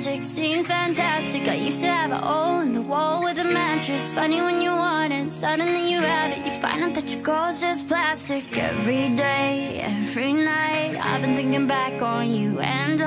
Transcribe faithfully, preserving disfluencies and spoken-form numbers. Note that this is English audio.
magic seems fantastic. I used to have a hole in the wall with a mattress. Funny when you want it, suddenly you have it. You find out that your goal's just plastic. Every day, every night, I've been thinking back on you and